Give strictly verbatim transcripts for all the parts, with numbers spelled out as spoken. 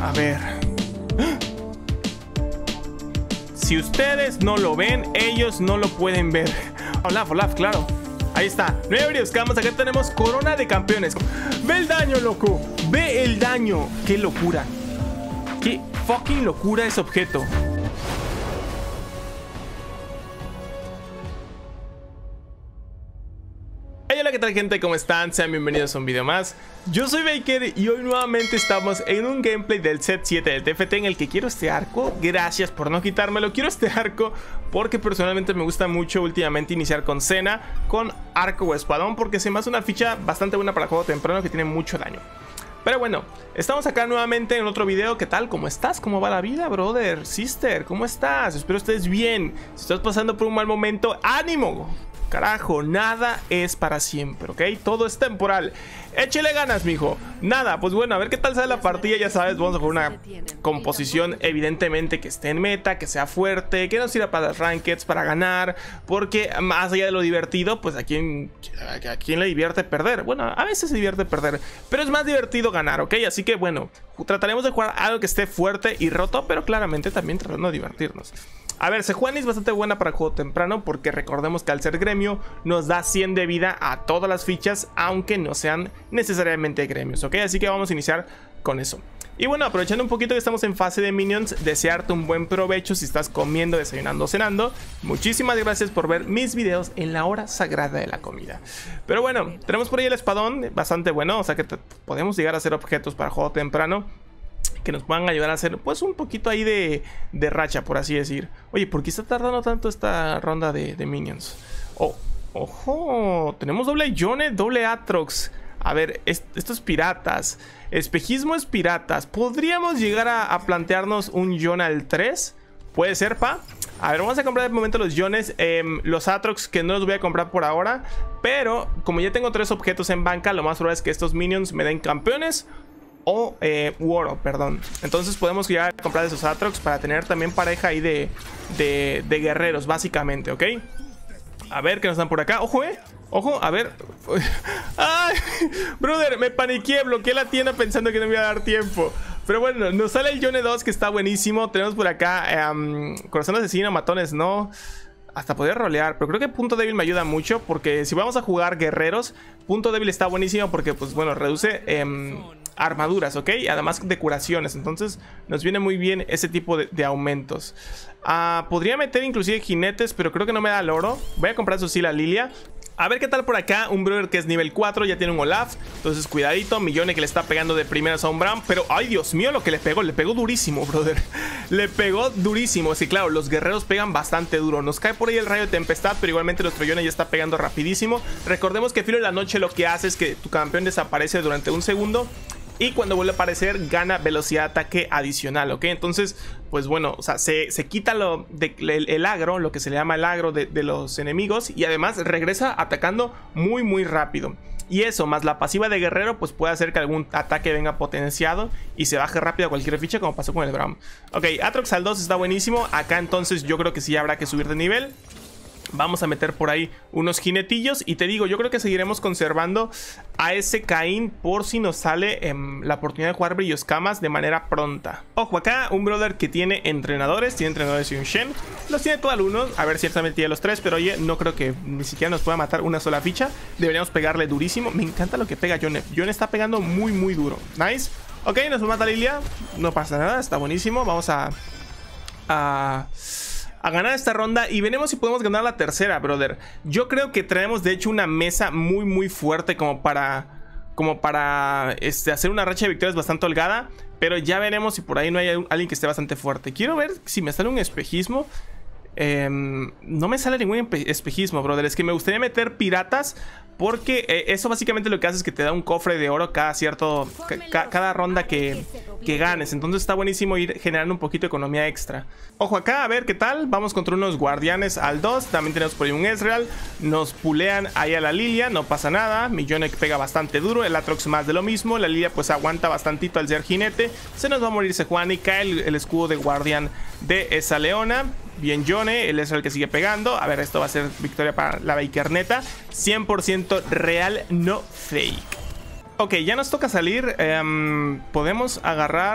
A ver. Si ustedes no lo ven, ellos no lo pueden ver. Olaf, Olaf, claro. Ahí está. Nueve videoscamas. Acá tenemos corona de campeones. Ve el daño, loco. Ve el daño. Qué locura. Qué fucking locura ese objeto. Hola, ¿qué tal, gente? ¿Cómo están? Sean bienvenidos a un video más. Yo soy Baker y hoy nuevamente estamos en un gameplay del set siete del T F T en el que quiero este arco. Gracias por no quitármelo. Quiero este arco porque personalmente me gusta mucho últimamente iniciar con Senna, con arco o espadón, porque se me hace una ficha bastante buena para juego temprano que tiene mucho daño. Pero bueno, estamos acá nuevamente en otro video. ¿Qué tal? ¿Cómo estás? ¿Cómo va la vida, brother? Sister, ¿cómo estás? Espero estés bien. Si estás pasando por un mal momento, ¡ánimo! Carajo, nada es para siempre, ¿ok? Todo es temporal. Échele ganas, mijo. Nada, pues bueno, a ver qué tal sale la partida. Ya sabes, vamos a jugar una composición evidentemente que esté en meta, que sea fuerte, que nos sirva para las rankeds, para ganar. Porque más allá de lo divertido, pues a quién, a quién le divierte perder. Bueno, a veces se divierte perder, pero es más divertido ganar, ¿ok? Así que bueno, trataremos de jugar algo que esté fuerte y roto, pero claramente también tratando de divertirnos. A ver, Sejuani es bastante buena para juego temprano porque recordemos que al ser gremio nos da cien de vida a todas las fichas, aunque no sean necesariamente gremios, ¿ok? Así que vamos a iniciar con eso. Y bueno, aprovechando un poquito que estamos en fase de minions, desearte un buen provecho si estás comiendo, desayunando o cenando. Muchísimas gracias por ver mis videos en la hora sagrada de la comida. Pero bueno, tenemos por ahí el espadón, bastante bueno, o sea que podemos llegar a hacer objetos para juego temprano que nos puedan ayudar a hacer pues un poquito ahí de, de racha, por así decir. Oye, ¿por qué está tardando tanto esta ronda de, de minions? Oh, ojo, tenemos doble Yone, doble Aatrox. A ver, est estos piratas. Espejismo es piratas. ¿Podríamos llegar a, a plantearnos un Yone al tres? ¿Puede ser, pa? A ver, vamos a comprar de momento los Yones, eh, los Aatrox, que no los voy a comprar por ahora. Pero como ya tengo tres objetos en banca, lo más probable es que estos minions me den campeones o eh, oro, perdón. Entonces podemos ya comprar esos Aatrox para tener también pareja ahí de, de, de guerreros, básicamente, ¿ok? A ver qué nos dan por acá. Ojo, eh. Ojo, a ver. ¡Ay! Brother, me paniqué, bloqueé la tienda pensando que no me iba a dar tiempo. Pero bueno, nos sale el Yone dos, que está buenísimo. Tenemos por acá um, corazón asesino, matones, no. Hasta poder rolear, pero creo que punto débil me ayuda mucho, porque si vamos a jugar guerreros, punto débil está buenísimo porque, pues bueno, reduce eh, armaduras, ¿ok? Además de curaciones, entonces nos viene muy bien ese tipo de, de aumentos. uh, Podría meter inclusive jinetes, pero creo que no me da el oro. Voy a comprar eso sí la Lilia. A ver qué tal por acá, un brother que es nivel cuatro, ya tiene un Olaf. Entonces cuidadito, Millone que le está pegando de primeras a un Braum. Pero, ay Dios mío, lo que le pegó, le pegó durísimo, brother. Le pegó durísimo, sí, claro, los guerreros pegan bastante duro. Nos cae por ahí el rayo de tempestad, pero igualmente nuestro Yone ya está pegando rapidísimo. Recordemos que Filo de la Noche lo que hace es que tu campeón desaparece durante un segundo y cuando vuelve a aparecer gana velocidad de ataque adicional, ¿ok? Entonces, pues bueno, o sea, se, se quita lo de, el, el agro, lo que se le llama el agro de, de los enemigos, y además regresa atacando muy muy rápido. Y eso, más la pasiva de guerrero, pues puede hacer que algún ataque venga potenciado y se baje rápido a cualquier ficha, como pasó con el Braum. Ok, Aatrox al dos está buenísimo. Acá entonces yo creo que sí habrá que subir de nivel. Vamos a meter por ahí unos jinetillos. Y te digo, yo creo que seguiremos conservando a ese Caín por si nos sale eh, la oportunidad de jugar Brilloscamas de manera pronta. Ojo, acá un brother que tiene entrenadores. Tiene entrenadores y un Shen. Los tiene todo alumnos. A ver, ciertamente tiene los tres. Pero oye, no creo que ni siquiera nos pueda matar una sola ficha. Deberíamos pegarle durísimo. Me encanta lo que pega Yone. Yone está pegando muy muy duro. Nice. Ok, nos mata Lilia. No pasa nada, está buenísimo. Vamos a... A... a ganar esta ronda y veremos si podemos ganar la tercera, brother. Yo creo que traemos de hecho una mesa muy muy fuerte como para como para este, hacer una racha de victorias bastante holgada, pero ya veremos si por ahí no hay alguien que esté bastante fuerte. Quiero ver si me sale un espejismo. Eh, no me sale ningún espejismo, brother. Es que me gustaría meter piratas, porque eh, eso básicamente lo que hace es que te da un cofre de oro cada cierto ca cada ronda que, que ganes. Entonces está buenísimo ir generando un poquito de economía extra. Ojo acá, a ver qué tal. Vamos contra unos guardianes al dos. También tenemos por ahí un Ezreal. Nos pulean ahí a la Lilia, no pasa nada. Millone pega bastante duro, el Aatrox más de lo mismo. La Lilia pues aguanta bastantito al ser jinete. Se nos va a morir Sejuani. Cae el, el escudo de guardián de esa leona. Bien Yone, él es el que sigue pegando. A ver, esto va a ser victoria para la Bakerneta. cien por ciento real, no fake. Ok, ya nos toca salir. um, Podemos agarrar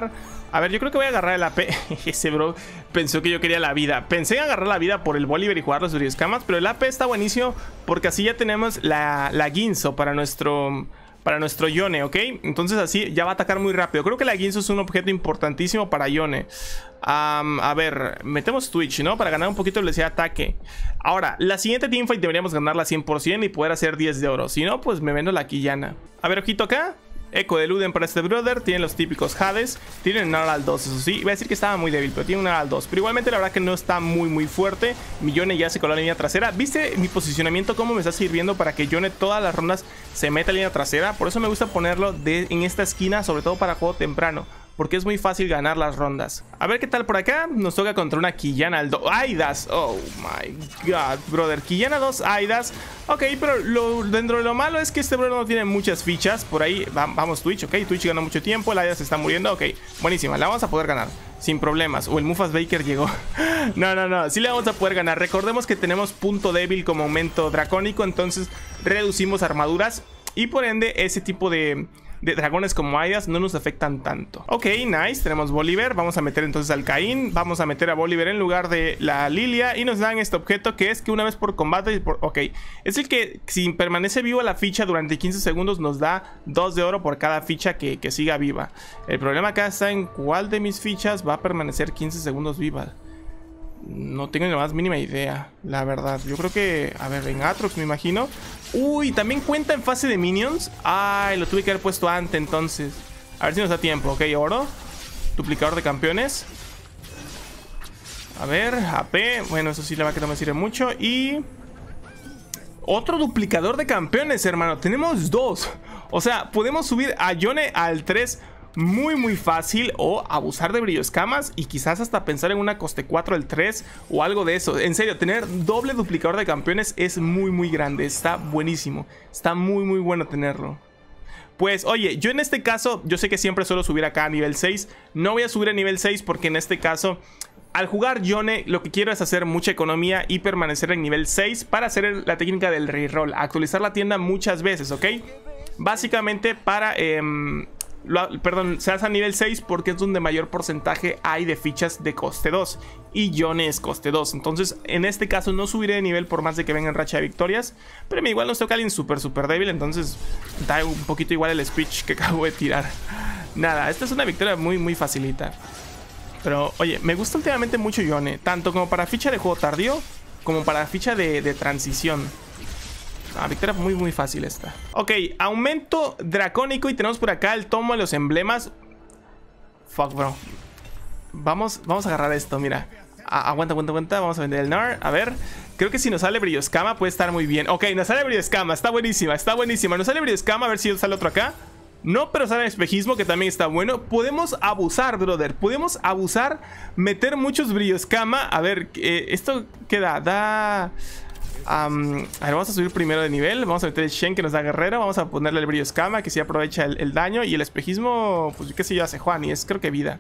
A ver, yo creo que voy a agarrar el A P. Ese bro pensó que yo quería la vida. Pensé en agarrar la vida por el Bolívar y jugar los Brioscamas, pero el A P está buenísimo porque así ya tenemos la, la Guinzo para nuestro... Para nuestro Yone, ¿ok? Entonces así ya va a atacar muy rápido. Creo que la Guinzo es un objeto importantísimo para Yone. um, A ver, metemos Twitch, ¿no? Para ganar un poquito de velocidad de ataque. Ahora, la siguiente teamfight deberíamos ganarla cien por ciento y poder hacer diez de oro. Si no, pues me vendo la Quillana. A ver, ojito acá. Eco de Luden para este brother. Tienen los típicos Hades. Tienen un Nara al dos, eso sí. Iba a decir que estaba muy débil, pero tiene un Nara al dos. Pero igualmente la verdad que no está muy muy fuerte. Mi Yone ya se coló en la línea trasera. ¿Viste mi posicionamiento cómo me está sirviendo para que Yone todas las rondas se meta en la línea trasera? Por eso me gusta ponerlo de, en esta esquina, sobre todo para juego temprano, porque es muy fácil ganar las rondas. A ver qué tal por acá. Nos toca contra una Quillana al dos. Aidas. Oh my god, brother. Quillana dos Aidas. Ok, pero lo, dentro de lo malo es que este brother no tiene muchas fichas. Por ahí va, vamos Twitch, ok. Twitch ganó mucho tiempo. El Aidas se está muriendo. Ok, buenísima. La vamos a poder ganar sin problemas. O el Mufas Baker llegó. No, no, no. Sí le vamos a poder ganar. Recordemos que tenemos punto débil como aumento dracónico. Entonces reducimos armaduras. Y por ende ese tipo de... de dragones como Aidas no nos afectan tanto. Ok, nice, tenemos Bolívar. Vamos a meter entonces al Caín. Vamos a meter a Bolívar en lugar de la Lilia. Y nos dan este objeto que es que una vez por combate por, ok, es el que si permanece viva la ficha durante quince segundos nos da dos de oro por cada ficha que, que siga viva. El problema acá está en cuál de mis fichas va a permanecer quince segundos viva. No tengo ni la más mínima idea, la verdad. Yo creo que, a ver, en Atrox me imagino. Uy, también cuenta en fase de minions. Ay, lo tuve que haber puesto antes entonces. A ver si nos da tiempo. Ok, oro. Duplicador de campeones. A ver, A P. Bueno, eso sí la va que no me sirve mucho. Y... otro duplicador de campeones, hermano. Tenemos dos. O sea, podemos subir a Yone al tres muy muy fácil, o abusar de Brioscamas y quizás hasta pensar en una coste cuatro del tres o algo de eso. En serio, tener doble duplicador de campeones es muy muy grande, está buenísimo, está muy muy bueno tenerlo. Pues oye, yo en este caso, yo sé que siempre suelo subir acá a nivel seis, no voy a subir a nivel seis porque en este caso, al jugar Yone, lo que quiero es hacer mucha economía y permanecer en nivel seis para hacer la técnica del reroll, actualizar la tienda muchas veces, ¿ok? Básicamente para... Eh, Lo, perdón, se hace a nivel seis porque es donde mayor porcentaje hay de fichas de coste dos. Y Yone es coste dos. Entonces, en este caso no subiré de nivel por más de que venga en racha de victorias. Pero igual nos toca alguien súper, súper débil. Entonces, da un poquito igual el speech que acabo de tirar. Nada, esta es una victoria muy, muy facilita. Pero, oye, me gusta últimamente mucho Yone. Tanto como para ficha de juego tardío, como para ficha de, de transición. Ah, victoria muy muy fácil esta. Ok, aumento dracónico y tenemos por acá el tomo de los emblemas. Fuck, bro. Vamos, vamos a agarrar esto, mira. Ah, aguanta, aguanta, aguanta. Vamos a vender el Nar. A ver, creo que si nos sale Brioscama puede estar muy bien. Ok, nos sale Brioscama, está buenísima, está buenísima. Nos sale Brioscama, a ver si sale otro acá. No, pero sale espejismo, que también está bueno. Podemos abusar, brother. Podemos abusar, meter muchos Brioscama. A ver, eh, esto qué da, da... Um, a ver, vamos a subir primero de nivel. Vamos a meter el Shen que nos da guerrero. Vamos a ponerle el Brioscama que sí aprovecha el, el daño. Y el espejismo, pues qué sé yo, hace Juan. Y es creo que vida.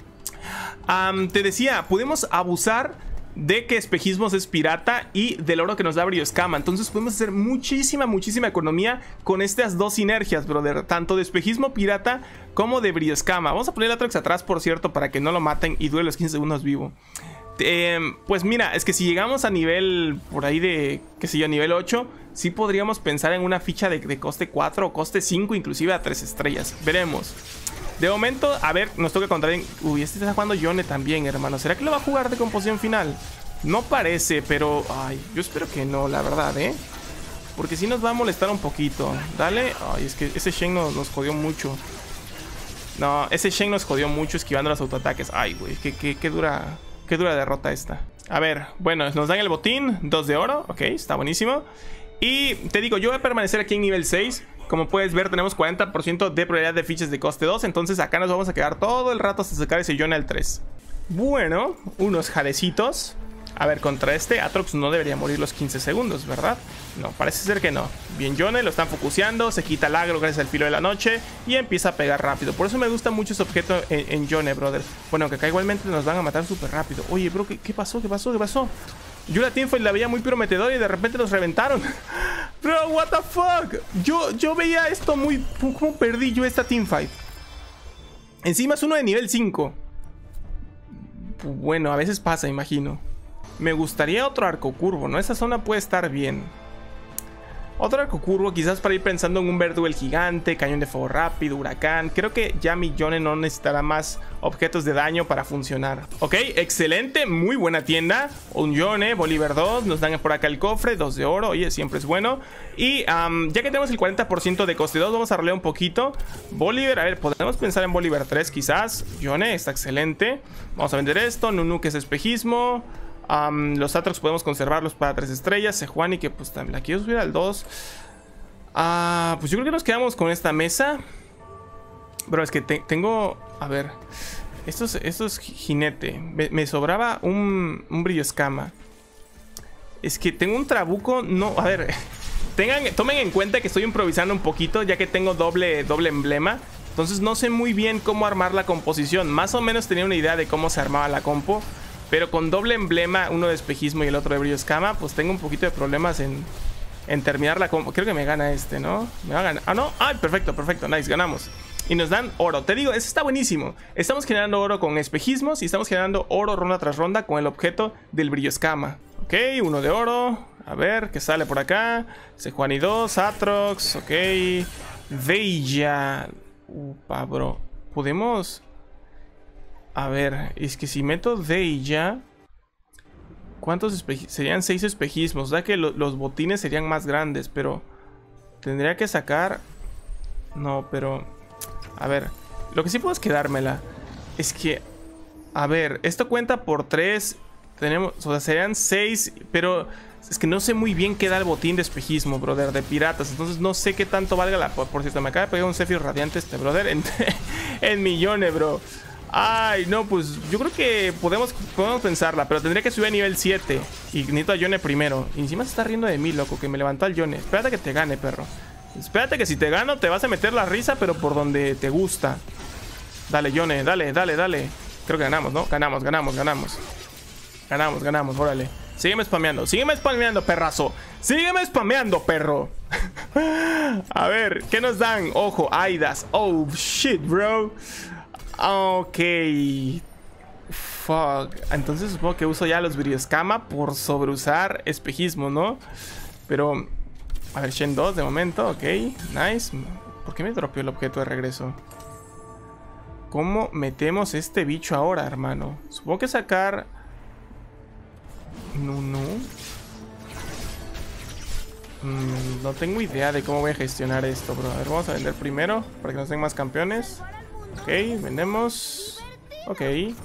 um, Te decía, podemos abusar de que espejismos es pirata y del oro que nos da Brioscama. Entonces podemos hacer muchísima, muchísima economía con estas dos sinergias, brother. Tanto de espejismo pirata como de Brioscama. Vamos a poner el Atrox atrás, por cierto, para que no lo maten y dure los quince segundos vivo. Eh, pues mira, es que si llegamos a nivel por ahí de, qué sé yo, nivel ocho, sí podríamos pensar en una ficha de, de coste cuatro o coste cinco, inclusive a tres estrellas. Veremos. De momento, a ver, nos toca contra... Uy, este está jugando Yone también, hermano. ¿Será que lo va a jugar de composición final? No parece, pero... Ay, yo espero que no, la verdad, ¿eh? Porque sí nos va a molestar un poquito. Dale. Ay, es que ese Shen nos, nos jodió mucho. No, ese Shen nos jodió mucho esquivando los autoataques. Ay, güey, qué, qué, qué dura... Qué dura derrota esta. A ver, bueno, nos dan el botín. Dos de oro, ok, está buenísimo. Y te digo, yo voy a permanecer aquí en nivel seis. Como puedes ver, tenemos cuarenta por ciento de probabilidad de fichas de coste dos. Entonces acá nos vamos a quedar todo el rato hasta sacar ese Yone al tres. Bueno, unos jadecitos. A ver, contra este Atrox no debería morir los quince segundos, ¿verdad? No, parece ser que no. Bien, Yone, lo están focuseando, se quita el agro gracias al filo de la noche y empieza a pegar rápido. Por eso me gusta mucho ese objeto en, en Yone, brother. Bueno, que acá igualmente nos van a matar súper rápido. Oye, bro, ¿qué, ¿qué pasó? ¿Qué pasó? ¿Qué pasó? Yo la teamfight la veía muy prometedora y de repente nos reventaron. Bro, what the fuck. Yo, yo veía esto muy... ¿Cómo perdí yo esta teamfight? Encima es uno de nivel cinco. Bueno, a veces pasa, imagino. Me gustaría otro arco curvo, ¿no? Esa zona puede estar bien. Otro arco curvo, quizás para ir pensando en un Verduel gigante, cañón de fuego rápido, huracán. Creo que ya mi Yone no necesitará más objetos de daño para funcionar. Ok, excelente, muy buena tienda. Un Yone, Bolívar dos, nos dan por acá el cofre, dos de oro, oye, siempre es bueno. Y um, ya que tenemos el cuarenta por ciento de coste dos, vamos a rolear un poquito. Bolívar, a ver, podemos pensar en Bolívar tres quizás. Yone, está excelente. Vamos a vender esto, Nunu, que es espejismo. Um, los Atrox podemos conservarlos para tres estrellas. Sejuani, que pues también la quiero subir al dos. uh, Pues yo creo que nos quedamos con esta mesa. Bro, es que te tengo... A ver, esto es, esto es jinete. Me, me sobraba un, un brillo escama. Es que tengo un trabuco. No, a ver, tengan, tomen en cuenta que estoy improvisando un poquito, ya que tengo doble, doble emblema. Entonces no sé muy bien cómo armar la composición. Más o menos tenía una idea de cómo se armaba la compo, pero con doble emblema, uno de espejismo y el otro de brillo escama, pues tengo un poquito de problemas en, en terminar la compo. Creo que me gana este, ¿no? Me va a ganar. Ah, no. Ay, perfecto, perfecto. Nice, ganamos. Y nos dan oro. Te digo, eso está buenísimo. Estamos generando oro con espejismos y estamos generando oro ronda tras ronda con el objeto del brillo escama. Ok, uno de oro. A ver, ¿qué sale por acá? Sejuani dos, Atrox. Ok. Veilla. Upa, bro. Podemos... A ver, es que si meto Deilla, ¿cuántos espejismos? Serían seis espejismos. O sea que lo, los botines serían más grandes, pero tendría que sacar... No, pero... A ver, lo que sí puedo es quedármela. Es que... A ver, esto cuenta por tres. Tenemos... O sea, serían seis, pero... Es que no sé muy bien qué da el botín de espejismo, brother, de piratas. Entonces no sé qué tanto valga la... Por, por cierto, me acaba de pegar un Zephyr radiante este brother en, en millones, bro. Ay, no, pues yo creo que podemos, podemos pensarla, pero tendría que subir a nivel siete. Y necesito a Yone primero. Y encima se está riendo de mí, loco, que me levantó al Yone. Espérate que te gane, perro. Espérate que si te gano te vas a meter la risa, pero por donde te gusta. Dale, Yone, dale, dale, dale. Creo que ganamos, ¿no? Ganamos, ganamos, ganamos. Ganamos, ganamos, órale. Sígueme spameando, sígueme spameando, perrazo. Sígueme spameando, perro. A ver, ¿qué nos dan? Ojo, Aidas. Oh, shit, bro. Ok. Fuck. Entonces supongo que uso ya los brilloescama por sobreusar espejismo, ¿no? Pero... A ver, Shen dos de momento. Ok, nice. ¿Por qué me dropeó el objeto de regreso? ¿Cómo metemos este bicho ahora, hermano? Supongo que sacar... No, no. Mm, no tengo idea de cómo voy a gestionar esto, bro. A ver, vamos a vender primero para que nos den más campeones. Ok, vendemos. Ok.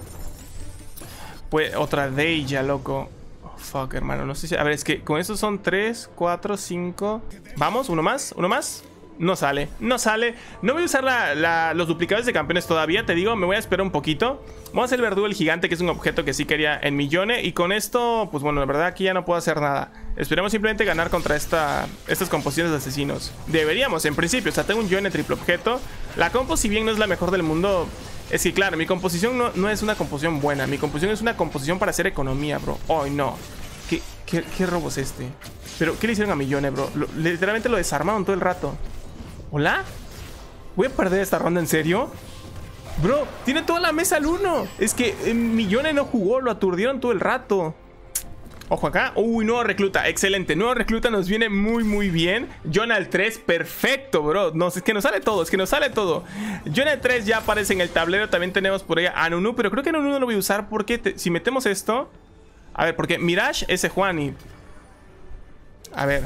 Pues otra Deilla, loco. Oh, fuck, hermano. No sé si... A ver, es que con estos son tres, cuatro, cinco. Vamos, uno más, uno más. No sale, no sale. No voy a usar la, la, los duplicadores de campeones todavía. Te digo, me voy a esperar un poquito. Vamos a hacer el Verduel gigante, que es un objeto que sí quería en mi Yone. Y con esto, pues bueno, la verdad aquí ya no puedo hacer nada. Esperemos simplemente ganar contra esta, estas composiciones de asesinos. Deberíamos, en principio. O sea, tengo un Yone triple objeto. La compo, si bien no es la mejor del mundo, es que claro, mi composición no, no es una composición buena. Mi composición es una composición para hacer economía, bro. Oh, no. ¿Qué, qué, qué robo es este? Pero, ¿qué le hicieron a mi Yone, bro? Lo, literalmente lo desarmaron todo el rato. ¿Hola? ¿Voy a perder esta ronda en serio? Bro, tiene toda la mesa al uno. Es que eh, mi Yone no jugó, lo aturdieron todo el rato. Ojo acá. Uy, nuevo recluta, excelente. Nuevo recluta nos viene muy muy bien. Yone al tres, perfecto, bro. No, es que nos sale todo, es que nos sale todo. Yone al tres ya aparece en el tablero. También tenemos por ahí a Nunu, pero creo que Nunu no lo voy a usar porque te, si metemos esto... A ver, porque Mirage es Sejuani. A ver.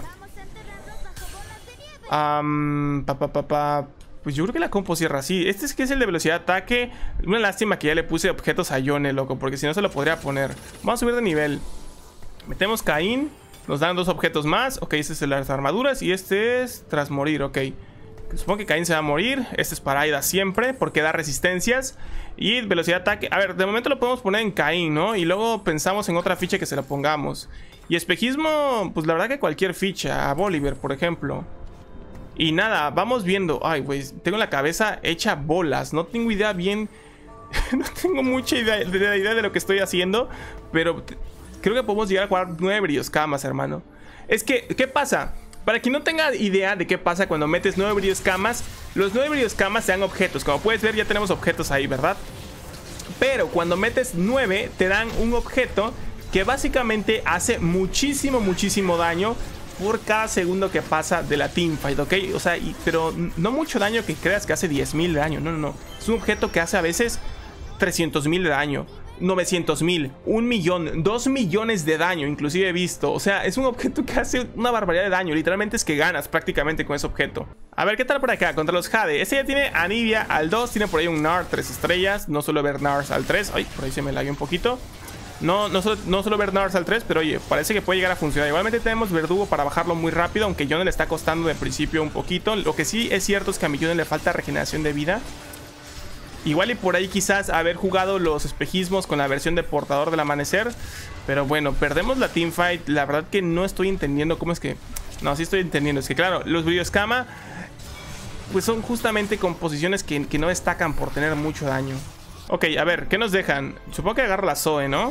Um, pa, pa, pa, pa. Pues yo creo que la compo cierra así. Este es que es el de velocidad de ataque. Una lástima que ya le puse objetos a Yone, loco, porque si no se lo podría poner. Vamos a subir de nivel. Metemos Caín. Nos dan dos objetos más. Ok, este es el de las armaduras. Y este es tras morir, ok. Supongo que Caín se va a morir. Este es para Aida siempre, porque da resistencias. Y velocidad de ataque. A ver, de momento lo podemos poner en Caín, ¿no? Y luego pensamos en otra ficha que se la pongamos. Y espejismo, pues la verdad que cualquier ficha. A Bolívar, por ejemplo. Y nada, vamos viendo. Ay, güey, tengo la cabeza hecha bolas. No tengo idea bien. No tengo mucha idea de, de, idea de lo que estoy haciendo. Pero creo que podemos llegar a jugar nueve brilloescamas, hermano. Es que, ¿qué pasa? Para quien no tenga idea de qué pasa cuando metes nueve brillo escamas, los nueve brillo escamas te dan objetos. Como puedes ver, ya tenemos objetos ahí, ¿verdad? Pero cuando metes nueve, te dan un objeto que básicamente hace muchísimo, muchísimo daño por cada segundo que pasa de la teamfight, ¿ok? O sea, y, pero no mucho daño que creas que hace diez mil de daño. No, no, no. Es un objeto que hace a veces trescientos mil de daño, novecientos mil, un millón, dos millones de daño, inclusive he visto. O sea, es un objeto que hace una barbaridad de daño. Literalmente es que ganas prácticamente con ese objeto. A ver, ¿qué tal por acá? Contra los Jade. Este ya tiene Anivia al dos, tiene por ahí un Gnar tres estrellas. No suelo ver Gnars al tres. Ay, por ahí se me lagueó un poquito. No, no, suelo, no suelo ver Gnars al tres, pero oye, parece que puede llegar a funcionar. Igualmente tenemos Verdugo para bajarlo muy rápido, aunque Yone le está costando de principio un poquito. Lo que sí es cierto es que a mi Yone le falta regeneración de vida. Igual y por ahí quizás haber jugado los espejismos con la versión de Portador del Amanecer. Pero bueno, perdemos la teamfight. La verdad que no estoy entendiendo cómo es que... No, sí estoy entendiendo. Es que claro, los brillo escama pues son justamente composiciones que, que no destacan por tener mucho daño. Ok, a ver, ¿qué nos dejan? Supongo que agarro la Zoe, ¿no?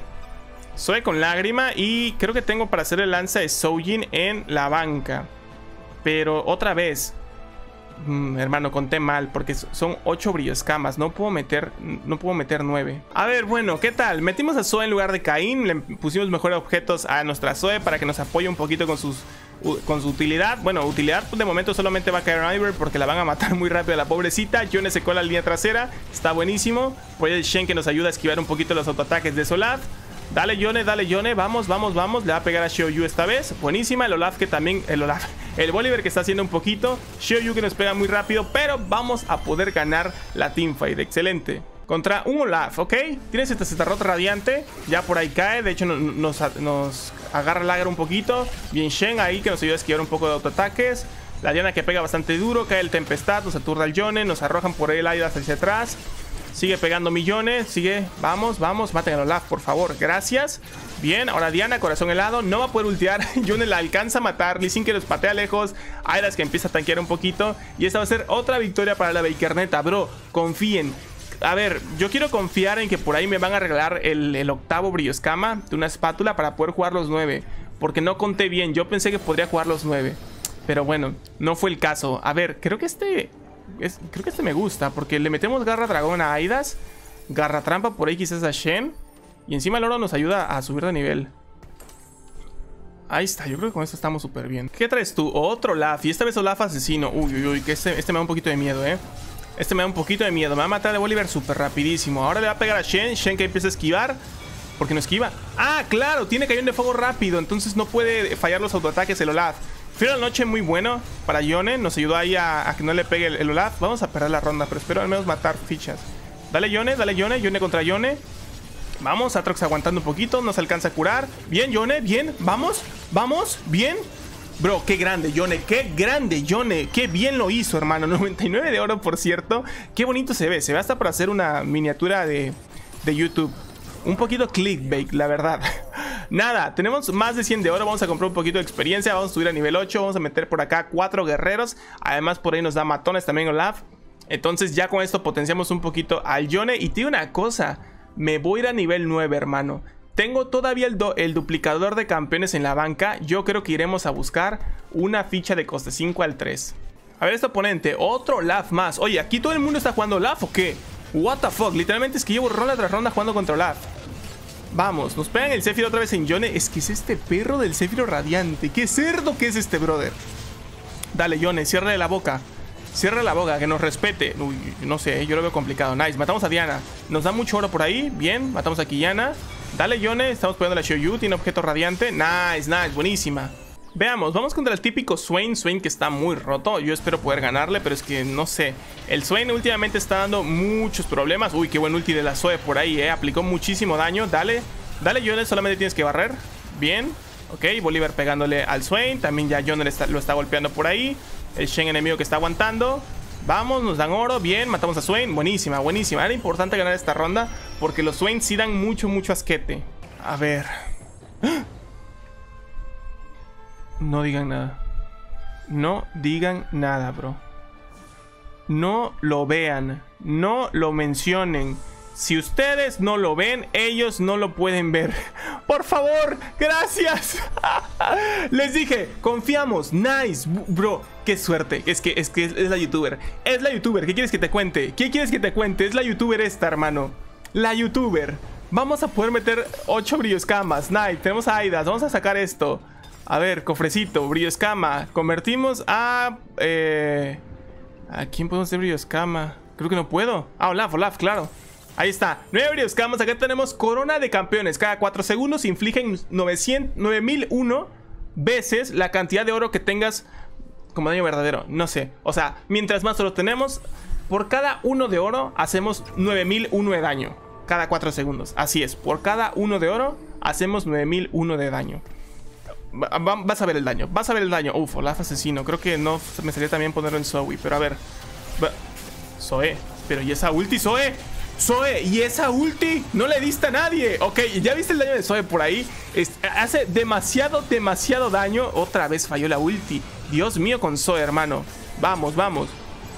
Zoe con lágrima. Y creo que tengo para hacer el lanza de Soujin en la banca. Pero otra vez... Mm, hermano, conté mal porque son ocho brillo escamas. No puedo meter No puedo meter nueve. A ver, bueno, ¿qué tal? Metimos a Zoe en lugar de Caín. Le pusimos mejores objetos a nuestra Zoe para que nos apoye un poquito con sus con su utilidad. Bueno, utilidad de momento solamente va a caer en Ivern porque la van a matar muy rápido a la pobrecita. Yone secó la línea trasera. Está buenísimo. Por ahí el Shen que nos ayuda a esquivar un poquito los autoataques de Olaf. Dale Yone, dale Yone, vamos, vamos, vamos. Le va a pegar a Xiaoyu esta vez. Buenísima, el Olaf que también, el Olaf, el Bolívar que está haciendo un poquito. Xiaoyu que nos pega muy rápido, pero vamos a poder ganar la teamfight. Excelente. Contra un Olaf, ¿ok? Tiene esta rota radiante, ya por ahí cae. De hecho nos, nos agarra el Agar un poquito. Bien Shen ahí que nos ayuda a esquivar un poco de autoataques. La Diana que pega bastante duro, cae el Tempestad, nos aturda el Yone. Nos arrojan por ahí el Aidas hacia atrás. Sigue pegando millones, sigue, vamos, vamos, maten al Olaf, por favor, gracias. Bien, ahora Diana, corazón helado, no va a poder ultear. Yone la alcanza a matar, Lee Sin que los patea lejos. Aidas que empieza a tanquear un poquito. Y esta va a ser otra victoria para la Bakerneta, bro, confíen. A ver, yo quiero confiar en que por ahí me van a regalar el, el octavo brillo escama de una espátula para poder jugar los nueve. Porque no conté bien, yo pensé que podría jugar los nueve. Pero bueno, no fue el caso. A ver, creo que este... Es, creo que este me gusta porque le metemos garra dragón a Aidas, garra trampa por ahí quizás a Shen, y encima el oro nos ayuda a subir de nivel. Ahí está, yo creo que con esto estamos súper bien. ¿Qué traes tú? Otro Olaf, y esta vez Olaf asesino. Uy, uy, uy, que este, este me da un poquito de miedo, eh. Este me da un poquito de miedo, me va a matar de Bolívar súper rapidísimo. Ahora le va a pegar a Shen, Shen que empieza a esquivar. ¿Por qué no esquiva? Ah, claro, tiene cañón de fuego rápido, entonces no puede fallar los autoataques el Olaf. Frío de la noche muy bueno para Yone. Nos ayudó ahí a, a que no le pegue el, el Olaf. Vamos a perder la ronda, pero espero al menos matar fichas. Dale Yone, dale Yone, Yone contra Yone. Vamos, Atrox aguantando un poquito. Nos alcanza a curar. Bien, Yone, bien, vamos, vamos, bien. Bro, qué grande Yone, qué grande Yone. Qué bien lo hizo, hermano. noventa y nueve de oro, por cierto. Qué bonito se ve, se ve hasta para hacer una miniatura de, de YouTube. Un poquito clickbait, la verdad. Nada, tenemos más de cien de oro. Vamos a comprar un poquito de experiencia. Vamos a subir a nivel ocho. Vamos a meter por acá cuatro guerreros. Además por ahí nos da matones también Olaf. Entonces ya con esto potenciamos un poquito al Yone. Y te digo una cosa, me voy a ir a nivel nueve, hermano. Tengo todavía el, do, el duplicador de campeones en la banca. Yo creo que iremos a buscar una ficha de coste cinco al tres. A ver este oponente, otro Olaf más. Oye, ¿aquí todo el mundo está jugando Olaf o qué? What the fuck, literalmente es que llevo ronda tras ronda jugando contra Olaf. Vamos, nos pegan el Céfiro otra vez en Yone. Es que es este perro del Céfiro radiante. Qué cerdo que es este brother. Dale Yone, cierre la boca. Cierre la boca, que nos respete. Uy, no sé, yo lo veo complicado. Nice, matamos a Diana. Nos da mucho oro por ahí, bien, matamos a Quillana. Dale Yone, estamos poniendo a Xiaoyu. Tiene objeto radiante, nice, nice, buenísima. Veamos, vamos contra el típico Swain. Swain que está muy roto. Yo espero poder ganarle, pero es que no sé. El Swain últimamente está dando muchos problemas. Uy, qué buen ulti de la Zoe por ahí, eh. Aplicó muchísimo daño. Dale, dale Yone, solamente tienes que barrer. Bien, ok, Bolívar pegándole al Swain. También ya Yone está, lo está golpeando por ahí. El Shen enemigo que está aguantando. Vamos, nos dan oro, bien, matamos a Swain. Buenísima, buenísima. Era importante ganar esta ronda porque los Swain sí dan mucho, mucho asquete. A ver. No digan nada. No digan nada, bro. No lo vean. No lo mencionen. Si ustedes no lo ven, ellos no lo pueden ver. Por favor, gracias. Les dije, confiamos. Nice, bro. Qué suerte. Es que, es que es la youtuber. Es la youtuber. ¿Qué quieres que te cuente? ¿Qué quieres que te cuente? Es la youtuber esta, hermano. La youtuber. Vamos a poder meter ocho brilloscamas. Nice. Tenemos a Aidas. Vamos a sacar esto. A ver, cofrecito, brilloscama. Convertimos a... Eh, ¿a quién podemos hacer brilloscama? Creo que no puedo. Ah, Olaf, Olaf, claro. Ahí está, nueve brilloscamas. Acá tenemos corona de campeones. Cada cuatro segundos infligen nueve mil uno veces la cantidad de oro que tengas como daño verdadero. No sé, o sea, mientras más oro tenemos, por cada uno de oro hacemos nueve mil uno de daño. Cada cuatro segundos, así es. Por cada uno de oro hacemos nueve mil uno de daño. Vas a ver el daño, vas a ver el daño. Uf, Olaf asesino. Creo que no me salía también ponerlo en Zoe. Pero a ver, Zoe, pero ¿y esa ulti, Zoe? Zoe, y esa ulti no le diste a nadie. Ok, ya viste el daño de Zoe por ahí. es, Hace demasiado, demasiado daño. Otra vez falló la ulti. Dios mío con Zoe, hermano. Vamos, vamos.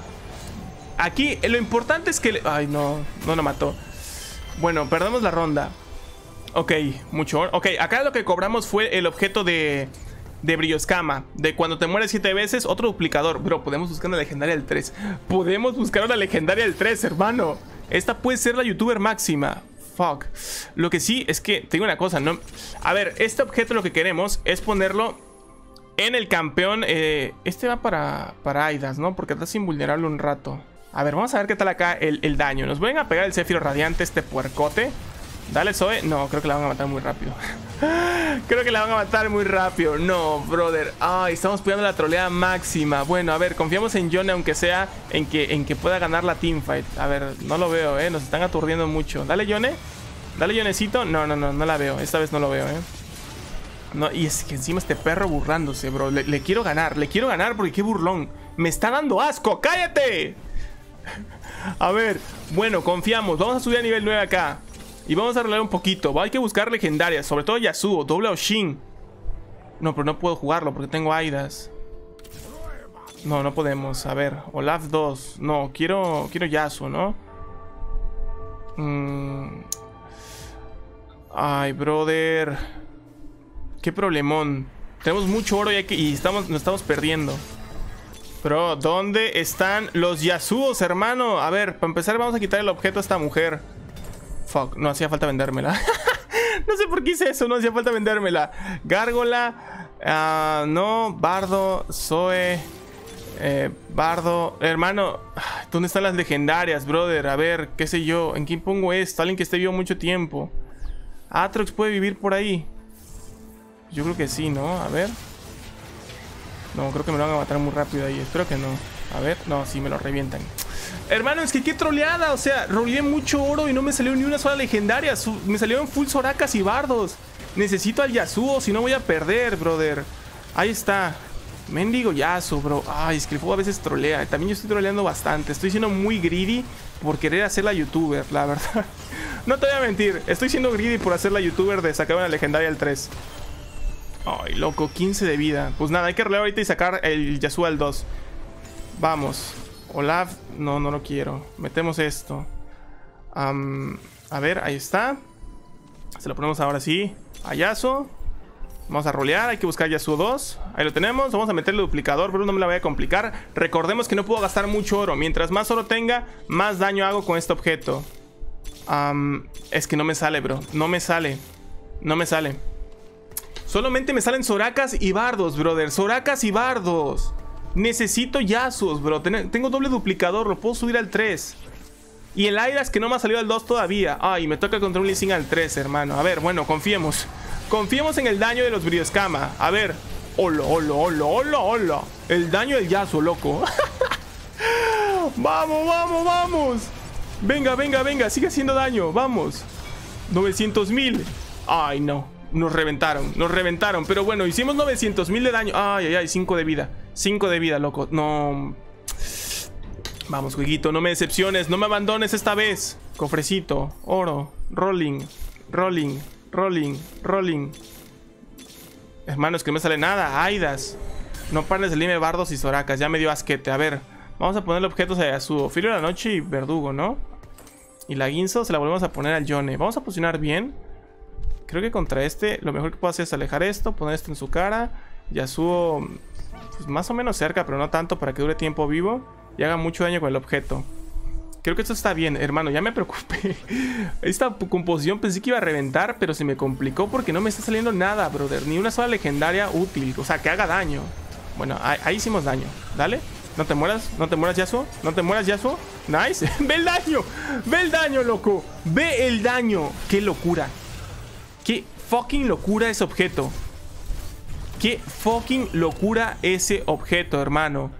Aquí lo importante es que le... Ay, no, no lo mató. Bueno, perdemos la ronda. Ok, mucho. Ok, acá lo que cobramos fue el objeto de... De brilloscama. De cuando te mueres siete veces, otro duplicador. Bro, podemos buscar una legendaria del tres. Podemos buscar una legendaria del tres, hermano. Esta puede ser la youtuber máxima. Fuck. Lo que sí es que, te digo una cosa, ¿no? A ver, este objeto lo que queremos es ponerlo en el campeón. eh, Este va para, para Aidas, ¿no? Porque estás invulnerable un rato. A ver, vamos a ver qué tal acá el, el daño. Nos vuelven a pegar el Céfiro Radiante, este puercote. Dale, Zoe. No, creo que la van a matar muy rápido. Creo que la van a matar muy rápido. No, brother. Ay, estamos poniendo la troleada máxima. Bueno, a ver, confiamos en Yone, aunque sea en que, en que pueda ganar la teamfight. A ver, no lo veo, eh. Nos están aturdiendo mucho. Dale, Yone. Dale, Yonecito. No, no, no, no la veo. Esta vez no lo veo, eh. No, y es que encima este perro burlándose, bro. Le, le quiero ganar, le quiero ganar porque qué burlón. Me está dando asco. ¡Cállate! A ver, bueno, confiamos. Vamos a subir a nivel nueve acá. Y vamos a arreglar un poquito. Hay que buscar legendarias, sobre todo Yasuo, doble o Shin. No, pero no puedo jugarlo porque tengo Aidas. No, no podemos. A ver, Olaf dos. No, quiero, quiero Yasuo, ¿no? Mm. Ay, brother. Qué problemón. Tenemos mucho oro y, hay que, y estamos, nos estamos perdiendo. Pero, ¿dónde están los Yasuos, hermano? A ver, para empezar vamos a quitar el objeto a esta mujer. Fuck, no hacía falta vendérmela. No sé por qué hice eso, no hacía falta vendérmela. Gárgola, uh, no, Bardo, Zoe, eh, Bardo. Hermano, ¿dónde están las legendarias, brother? A ver, qué sé yo, ¿en quién pongo esto? Alguien que esté vivo mucho tiempo. Atrox puede vivir por ahí. Yo creo que sí, ¿no? A ver. No, creo que me lo van a matar muy rápido ahí. Espero que no. A ver, no, sí, me lo revientan. Hermano, es que qué troleada. O sea, roleé mucho oro y no me salió ni una sola legendaria. Me salieron full Sorakas y Bardos. Necesito al Yasuo, si no voy a perder, brother. Ahí está. Mendigo Yasuo, bro. Ay, es que el juego a veces trolea. También yo estoy troleando bastante. Estoy siendo muy greedy por querer hacer la youtuber, la verdad. No te voy a mentir. Estoy siendo greedy por hacer la youtuber de sacar una legendaria al tres. Ay, loco, quince de vida. Pues nada, hay que rolear ahorita y sacar el Yasuo al dos. Vamos. Olaf, no, no lo quiero. Metemos esto. um, A ver, ahí está. Se lo ponemos ahora sí a Yasuo. Vamos a rolear, hay que buscar Yasuo dos. Ahí lo tenemos, vamos a meterle duplicador, pero no me la voy a complicar. Recordemos que no puedo gastar mucho oro. Mientras más oro tenga, más daño hago con este objeto. um, Es que no me sale, bro. No me sale. No me sale. Solamente me salen Sorakas y Bardos, brother. Sorakas y Bardos. Necesito Yasuos, bro. Ten tengo doble duplicador, lo puedo subir al tres. Y el Aidas que no me ha salido al dos todavía. Ay, me toca contra un Lee Sin al tres, hermano. A ver, bueno, confiemos. Confiemos en el daño de los brilloscama. A ver. Hola, hola, hola, hola, hola. El daño del Yasuo, loco. Vamos, vamos, vamos. Venga, venga, venga. Sigue haciendo daño, vamos. novecientos mil. Ay, no. Nos reventaron, nos reventaron. Pero bueno, hicimos novecientos mil de daño. Ay, ay, ay, cinco de vida. cinco de vida, loco. No. Vamos, jueguito, no me decepciones. No me abandones esta vez. Cofrecito, oro, rolling, rolling, rolling, rolling. Hermano, es que no me sale nada. Aidas. No pares de salirme Bardos y Sorakas. Ya me dio asquete. A ver, vamos a ponerle objetos a Yasuo. Filo de la noche y verdugo, ¿no? Y la Guinzo se la volvemos a poner al Yone. Vamos a posicionar bien. Creo que contra este lo mejor que puedo hacer es alejar esto, poner esto en su cara. Yasuo pues, más o menos cerca, pero no tanto para que dure tiempo vivo y haga mucho daño con el objeto. Creo que esto está bien, hermano, ya me preocupé. Esta composición pensé que iba a reventar, pero se me complicó porque no me está saliendo nada, brother. Ni una sola legendaria útil, o sea, que haga daño. Bueno, ahí, ahí hicimos daño, dale. No te mueras, no te mueras, Yasuo. No te mueras, Yasuo. Nice. Ve el daño, ve el daño, loco. Ve el daño. Qué locura. Qué fucking locura ese objeto. Qué fucking locura ese objeto, hermano.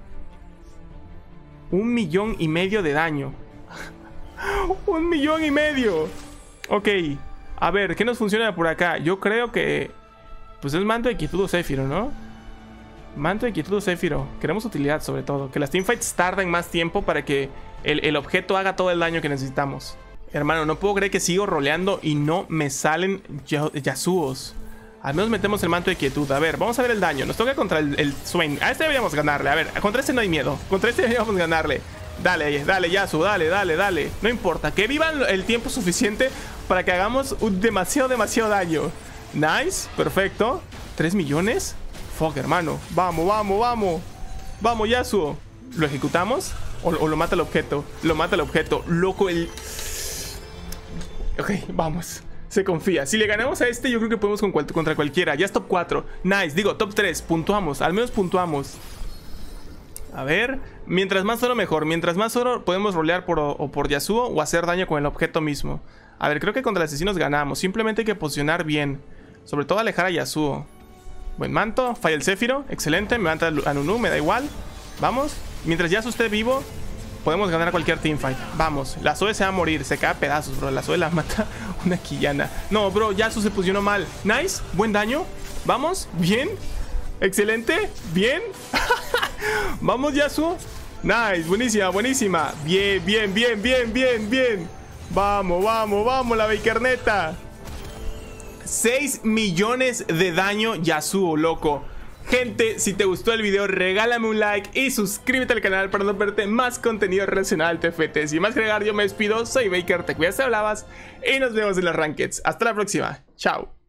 Un millón y medio de daño. Un millón y medio. Ok. A ver, ¿qué nos funciona por acá? Yo creo que... Pues es manto de quietud o Céfiro, ¿no? Manto de quietud o Céfiro. Queremos utilidad sobre todo. Que las teamfights tarden más tiempo para que el, el objeto haga todo el daño que necesitamos. Hermano, no puedo creer que sigo roleando y no me salen Yasuos. Al menos metemos el manto de quietud. A ver, vamos a ver el daño. Nos toca contra el, el Swain. A este deberíamos ganarle. A ver, contra este no hay miedo. Contra este deberíamos ganarle. Dale, dale, Yasuo, dale, dale, dale. No importa, que vivan el tiempo suficiente para que hagamos un demasiado, demasiado daño. Nice, perfecto. ¿Tres millones? Fuck, hermano. Vamos, vamos, vamos. Vamos, Yasuo. ¿Lo ejecutamos? O, o lo mata el objeto. Lo mata el objeto. Loco, el... Ok, vamos. Se confía. Si le ganamos a este, yo creo que podemos con cual, contra cualquiera. Ya es top cuatro. Nice. Digo, top tres. Puntuamos. Al menos puntuamos. A ver. Mientras más oro, mejor. Mientras más oro, podemos rolear por, o por Yasuo o hacer daño con el objeto mismo. A ver, creo que contra el asesino ganamos. Simplemente hay que posicionar bien. Sobre todo alejar a Yasuo. Buen manto. Falla el Céfiro. Excelente. Me mata a Nunu. Me da igual. Vamos. Mientras Yasuo esté vivo, podemos ganar cualquier teamfight. Vamos. La Zoe se va a morir. Se cae a pedazos, bro. La Zoe la mata una quillana. No, bro. Yasuo se posicionó mal. Nice. Buen daño. Vamos. Bien. Excelente. Bien. Vamos, Yasuo. Nice. Buenísima, buenísima. Bien, bien, bien, bien, bien, bien. Vamos, vamos, vamos. La Bakerneta. seis millones de daño Yasuo, loco. Gente, si te gustó el video, regálame un like y suscríbete al canal para no perderte más contenido relacionado al T F T. Sin más que agregar, yo me despido. Soy Baker, te cuidas, te hablabas y nos vemos en las rankeds. Hasta la próxima. Chao.